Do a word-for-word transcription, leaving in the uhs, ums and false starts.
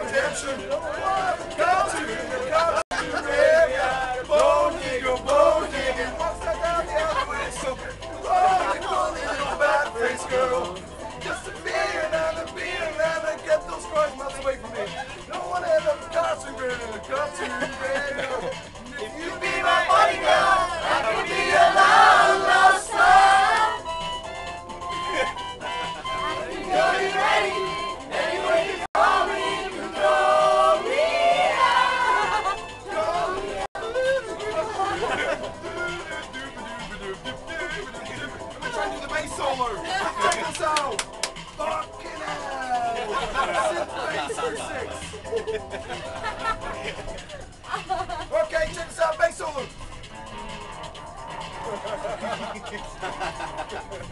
redemption. Come to the cartoon area. Bone digger, bone digger. What's that down the alley with something? Oh, they call it a bad face girl. Just a beer and a beer and get those cries melts away from me. No one ever cartoon area, cartoon area. If you be my bodyguard, I could be a long lost star. Are you ready? Anyway, you call me, you call me out. Call me out. Let me try and do the bass solo. Check this out. Fucking hell. Synth bass for six. Okay, check this out, bass solo.